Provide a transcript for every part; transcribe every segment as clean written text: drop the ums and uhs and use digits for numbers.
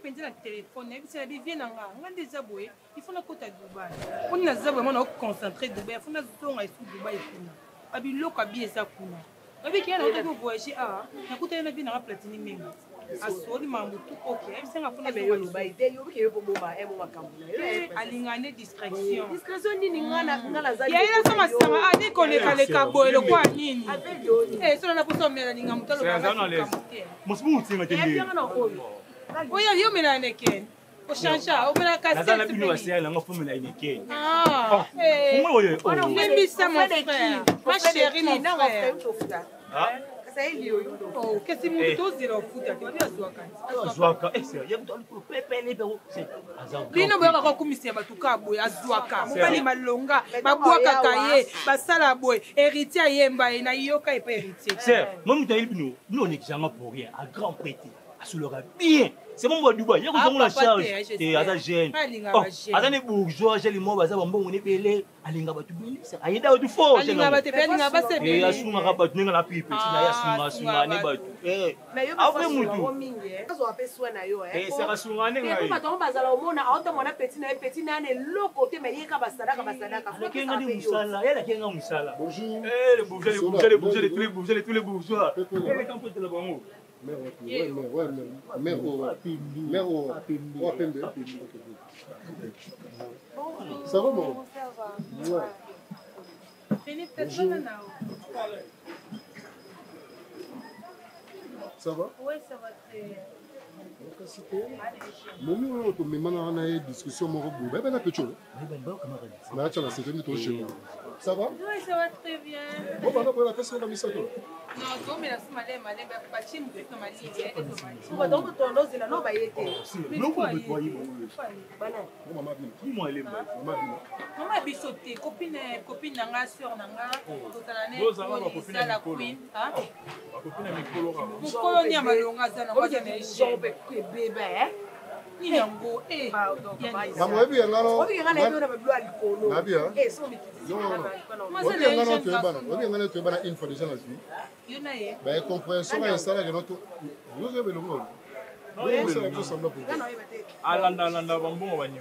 penser la téléphone, c'est bien vient en des aboués, il faut la côte à Dubaï. On a vraiment concentré Dubaï, il faut la zone à Dubaï. Abilo kabi ça kuna. Abi qui a un voyage na kuta na bien na platini même. Asoli mambo tout OK. C'est nga funa yo Dubaï, yo ki yo bomba e mo makambula. Alingane distraction. Distraction nini ngala za. Ya ila sama sama adi koleka le kabo le kwa nini? So na poso mela ninga mutalo ba. Mosimu utinga tende. Oya yo mela neken. O chancha, o mela kasi. Nazana bino wasiya na ngofumela ineke. Oye. On est ça mon frère. Ma chérie mon frère. Oh, qu'est-ce que tu as dit au foot? Tu as dit à Zouaka. Zouaka, c'est il y a tout le pépé les béro. C'est Azam. Lino boya ko komisi ba tuka boy Azouaka. Mobali malonga, ba boaka kaye, ba sala boy, héritier yemba na yoka et pas héritier. C'est moi muta bino, nous on est jamais pour rien, à grand prêter. Assolera bien. C'est mon Dubaï, il y a comme la charge et à jeune. À des bourgeois, j'ai les mots baza bon on est belé, alinga ba tu bien, c'est aïda du fort. Alinga ba te alinga ba se bien. Et asuma rabat ninga la pipe, na suma ne ba. Mais yo après mutu. Kazo apeswa na yo c'est rasuma ne ngai. Et pour bato bazala omona auto mona petit na ne lo côté mais yeka basadaka. Kenga ni musala, yala kenga musala. Bonjour. Les bourgeois, tous les bourgeois. Et les campos de la bango. Ça va, mon? Ça va? Oui, ça va très bien. Mon tu me demandes une discussion, mon robot. Ben, la petite. Mais tu as la sécurité chez moi. Ça va? Oui, ça va très bien. Bon, bah, la personne a mis ça. Non, tu me laisses malé, bah, tu me fais mal. Tu vas donc ton dos, il a non, bah, il était. Non, vous me voyez, maman, comment elle est maman bisoté, copine, nanga, soeur, nanga, toute la queen, hein? Vous colonia malonga, ça n'a pas jamais échoué. Bébé, Yango, eh. Maman, et bien, alors. On vient à la blois du colo. Eh, son non, on vient à tu vas une fois déjà la vie. Ben, compréhension, ça, là, notre. Vous avez le mot. Alanda bambo banyo.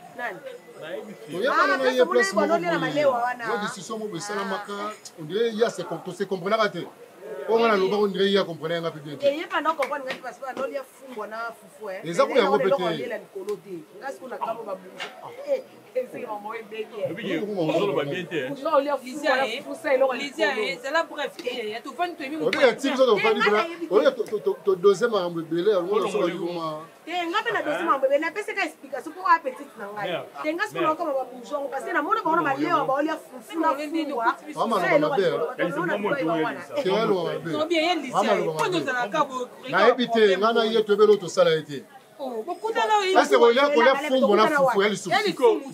On dirait il y a ces comprenez raté. On a le on dirait il y a comprenez un peu bien. Et pas non comprendre parce que non il y a fou na fufu. Les gens ont répété. Est-ce qu'on a quand même c'est vraiment bébé. On va bien te. Non, il y a fou Lisia, c'est là pour expliquer. Il y a tout fan tu on est type ça on va dire on est deuxième en bébé on est sur le moment. Ngabe na deuxième en bébé na pesa ka explication pour appétit na ngai. Tenga ce qu'on comme ba boujon parce que na mona ba na leo ba olia fufu na fufu. Mama na ba c'est elle on va bien. Non bien Lisia. Quand nous allons cabo. Na épité ngana ye tebelo to sala été. Oh, beaucoup d'années. Là c'est relais pour la fond on a fufu elle souffle.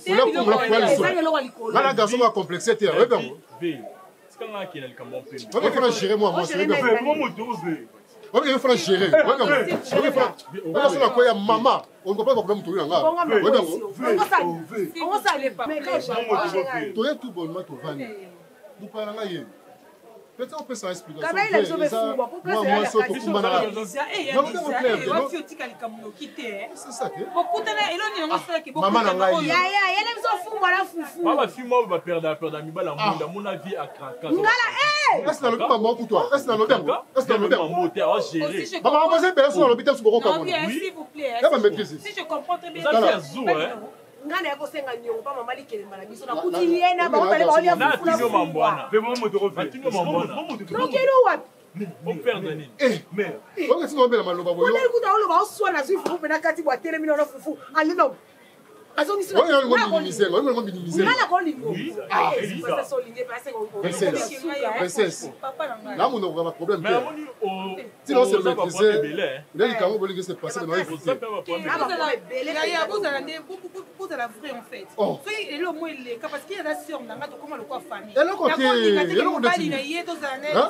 Ngana garçon a complexité ouais ben. C'est quand là qu'il a le cambon peu. On va gérer moi c'est bien. On va gérer. On va faire quoi maman. On ne peut pas problème tout là. On ça allait pas. Mais tu es tout bonnement tout va. Nous parlons là hier. Peut-être on peut s'en expliquer. Quand il a sauvé fou, pourquoi c'est c'est tout manara. C'est ça. Beaucoup maman na ngai. Ya ele biso fou wala fufu. Baba fi mo ba perdre mi bala munda mon avis à craquer. Ngala Est-ce que le maman pour toi? Est-ce que le bien? Est-ce que le bien? Moteur à gérer. Maman on va passer sur l'hôpital sur Boko. S'il vous plaît. Si je comprends très bien. Ça fait zou hein. Ngana yako senga nyongo pa mama likele biso na kutiliena ba otale ba olia fufu na fufu mambwana. Pe mo moto ko fait. Tino mambwana. Donc elo wapi? On perd nini? Mais on est sur le maloba boyo. On est kuta olo ba oswa na fufu pe na kati bwa tele mino na fufu. Alino. Azongi sino. On est minimiser. Ngala ko lingo. Ah, ça so linge parce que princesse. Là mon a problème. Mais on sinon c'est maîtriser. Là il quand même c'est passé dans vous allez vrai en fait. Soyez et le mot il est parce qu'il y a la sœur n'a pas comment le quoi famille. Et le côté.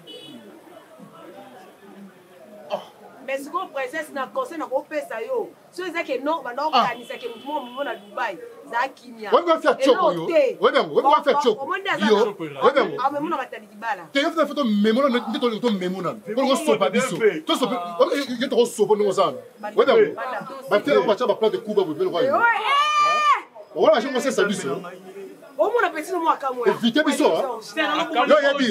Mais ce qu'on princesse na conseil na ko pesa yo. So ezake non ba non kanisa ke mutumo mo na Dubai. za kimia Wewe va faire choko yo. Wewe va faire choko. Yo. Wewe ah mais mona batali kibala te yo fa photo memona ndito to memona ko sopa biso to sopa yo to sopa no sana wewe ba tela ba cha ba plate kuba bo belo kwa yo wala je conseille ça biso o mona pesi no mwaka mwe éviter biso yo yebi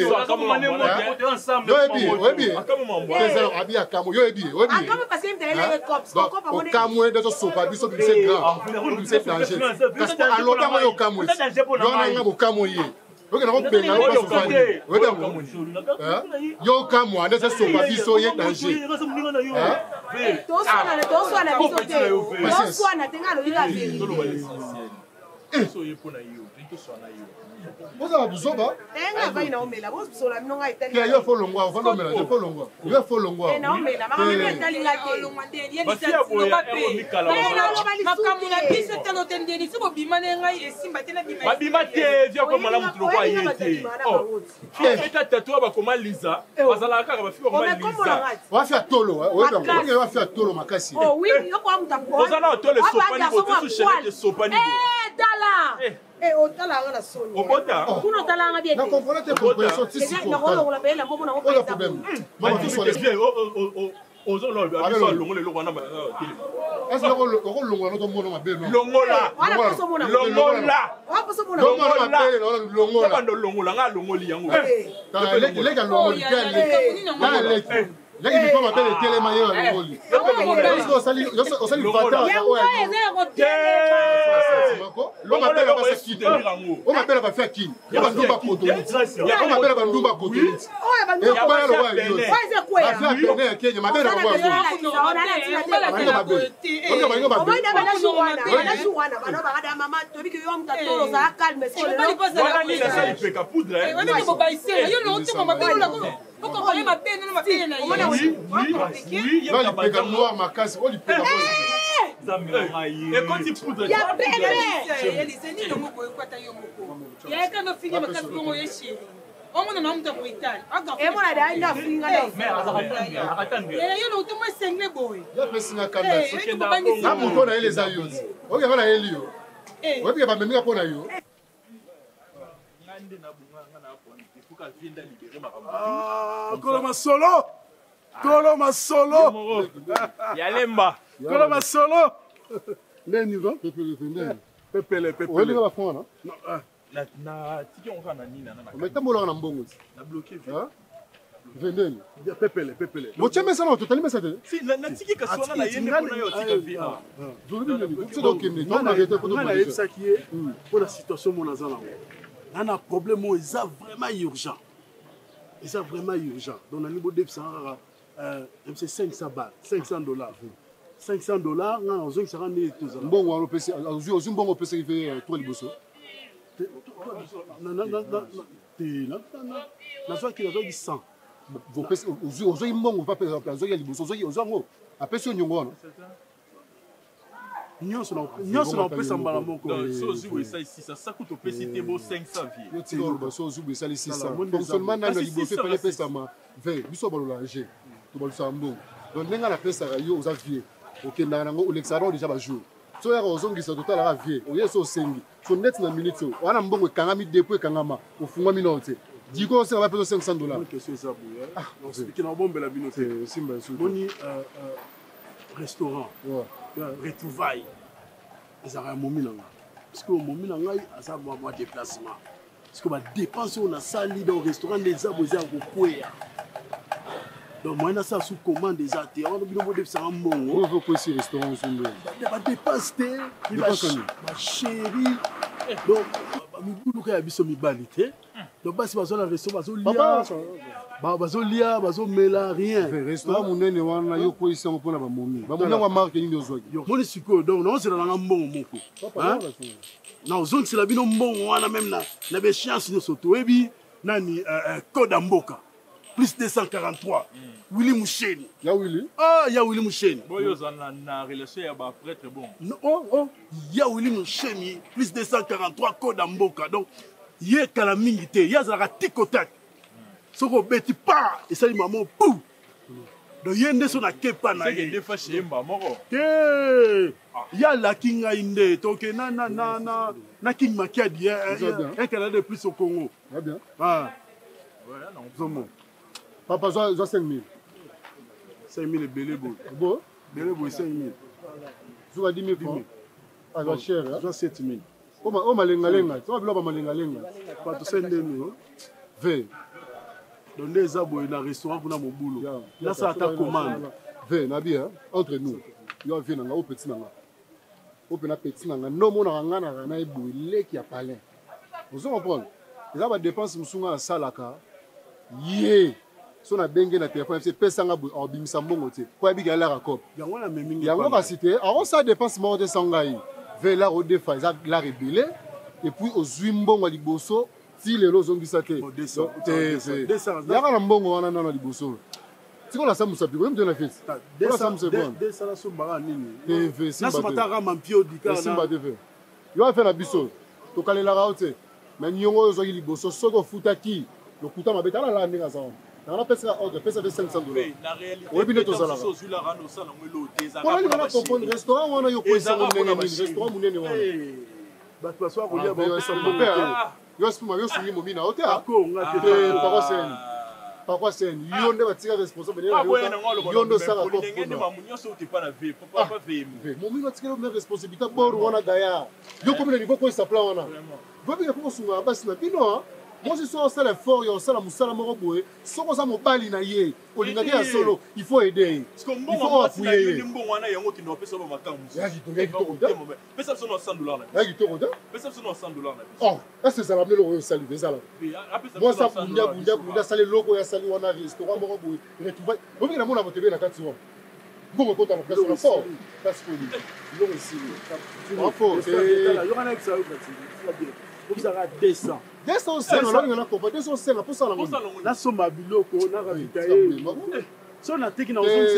abi akamo yo yebi akamo parce que m'tele cops copa mo kamwe de sopa biso bi c'est grand c'est danger parce que alota mo yo kamwe yo na nga bo kamwe ye oke na ko penga ko sopa ni wewe yo kamwe de sopa biso ye danger toswana biso te toswana tenga lo ila veri Boza buzoba. Enga vai na omela, bo sola minonga itali. Yo fo longwa, fo lomela, yo fo longwa. Yo fo longwa. Na omela, mama mimi itali ngake. Longwa ndeni, yeli sati ba pe. Makamu na biso tano tendeni, sibo bimane ngai esimba tena bimane. Ba bimate via ko mala mutu lokwa yete. Oh. Feta tatua ba koma Lisa, bazala kaka ba fika koma Lisa. Wa fi atolo, wa fi atolo makasi. Oh oui, yo kwa mutapo. Bazala atolo sopani bo tu chenete sopani. Dala. Otala ngana soni. Obota. Kuno tala nga bien. Na comprendre tes compréhensions si si. Na ko la bela mbo na ko pas problème. Maman tu sois bien. Ozo lo abiso longo le lo wana ba tele. Est-ce que ko longo na to mono mabe no. Longola. Longola. Wa poso mona. Longola. Ba ndo longola nga longoli yango. Ta le ka longo le. Leki biko mapele tele maye wa longoli. Est-ce que osali vata on m'appelle pas ça qui on m'appelle pas faire qui on m'appelle pas koto on m'appelle pas ndumba koto et pas le roi yo va faire peine Kenya m'appelle pas roi et quand il poudre Koloma solo. Koloma solo. Yalemba. Koloma solo. Neni va? Pepele. Wewe ni wafanya na? Na tiki on kana nina na. Umetambola na mbongo. Na bloqué. Hein? Vendeni. Pepele. Mocheme sana utotali mesate. Si na tiki kasona na yende kuna yo tika vina. C'est donc ni ton arrêter pour nous. On a ça qui est pour la situation mon azana. On a un problème où c'est vraiment urgent. Et c'est vraiment urgent. Donc on a niveau de c'est 500 balles, $500. $500, on a besoin de se rendre tout ça. Bon, on a besoin de se faire 3 liboso. Non. La soirée qui a 100. Vous avez un bon, pas besoin de liboso. Vous avez un peu de nyongo. Nyonso na pesa mbala moko. So ziwe ça ici ça coûte au PCT bo 500 vie. Yo ti ba so ziwe ça ici ça. Fonctionnement na liboso pa pesa ma 20. Biso ba lolanger. To ba lusambo. Donc ndenga na pesa yo oza vie. OK na nango olexaro déjà ba jour. So ya ozongisa total la vie. Oye so sengi. So net na minute so. Wana mbongo kangami depuis kangama. Ofungwa minote. Diko se va payer $500. Question ça bouya. On explique na bombe la minote. Simba so. Boni restaurant. Retrouvailles. Ils ont un moment. Parce que au moment où ils ont un déplacement. Parce que les dépenses on a sali dans le restaurant des arbres ils ont coupé. Donc moi ça sous commande des artistes. On a bien de faire un bon. On veut quoi ce restaurant sur le. Des dépenses ma chérie. Donc nous nous avons mis balité. Donc parce que dans le restaurant bazolia bazomela rien. Restaurant munene wana yo ko isango pona ba momi. Ba momi wa marque ni nozwaki. Moni siko donc non c'est dans mbongo moko. Hein? Non zone c'est la bino mbongo wana même na be chance no soto ebi nani code mboka. Plus 243. Willy Moucheni. Ya Willy? Ah, ya Willy Moucheni. Boyo na relation ya ba prêtre bon. Oh, ya Willy Moucheni plus 243 code mboka. Donc ye kala mingi te, ya zala tikotak. Soko beti pa et ça maman pou. donc ye nde so na kepa na ye defa shemba moko te ya la king inde toke na king makiadi un Canada de plus au Congo va bien ah ouais non zomo papa zo 5000 5000 belé bo bon belé bo 5000 zo 10000 francs ah va cher hein zo 7000 o malenga to bilo ba malenga pas to sende mi ve donc les aboy na restaurant pour na mobulu là ça ta commande ve na bien entre nous yo vient nga au petit nanga au pena petit nanga no mona nga na eboy leki ya palais vous comprenez eza ba dépense musunga salaka ye so na benge na téléphone c'est pesanga bo obimisa mbongo te ko abika la rakop yango na memingi yango ba cité avant ça dépense mo de sangai ve la redefa eza la rebelle et puis ozwi mbongo liboso ti lelo zongisa te yaka na mbongo wana nana liboso tiko la samusa piko mtu na fete la samusa bon de sala so mbara nini tv na so mataka mampio dika simba tv yo affaire na biso to kalela raote mais nyongo zo liboso soko futaki lokuta mabeta la ndinga sawa na pesa ordre pesa de $500 na réalité oui bien to sala so zula rano sala ngelo teza pour aller na comprendre restaurant wana yo ko isa ngene restaurant munene wana bato baswa kolia ba yo spuma yo sungi momina hotel ako ngate pakwa sen yo nde batika responsable yo ndo sala ko ngende mamunyo so te pas na vie papa vie momina tikelo me responsabilité bor wana daya yo komina ni ko sa plan wana bobi ko sunga basi na bino moi je suis au sala fort yo sala musala moko boye soko sa mobali na ye olingaki ya solo il faut aider il faut appuyer mbongo wana yango kino pesa ba makambo pesa so $100 na ya kitoko da pesa so $100 na oh est-ce que ça va me le saluer ça là moi ça bunda sali loko ya sali wana restaurant moko boye retrouver bobi na mona botebe na kati wa bongo kota na place na fort parce que lo ici bravo yo kana ça vous avez 200 200 pour ça na somba biloko na ravitailler so na teki na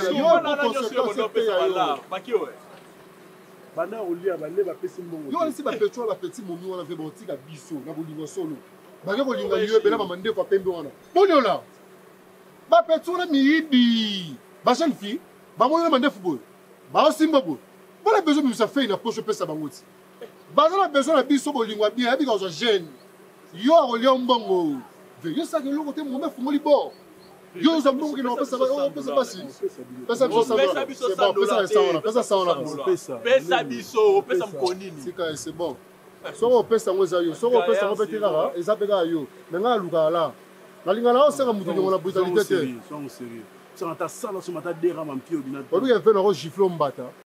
bana olia bale bapesi mbongo yo nsi bapetro bapeti momi wana ve botika biso na bolingo solo bake kolinga liyo bela mamandeko apembe wana boniola bapetro na miyibi bajeune fille bamoyo mandefu boye baosimba boye bana besoin bimisa fei na poche opesa bango ti baza na besoin na biso bolingo bien yabika ozwa jeune yo akolia mbongo yo saki eloko te mome fungoli bor yo oza mbongo kina opesa basi pesa biso opesa mkonini sika c'est bon soko opesa ngo eza yo soko opesa ngo pete kaka eza mpe kaka yo me nga alukaka la nalinga na osenga motu nyongo na brutalité te sérieux sanga ta sala so mata dera mampio bina obika mpe nako gifle ombata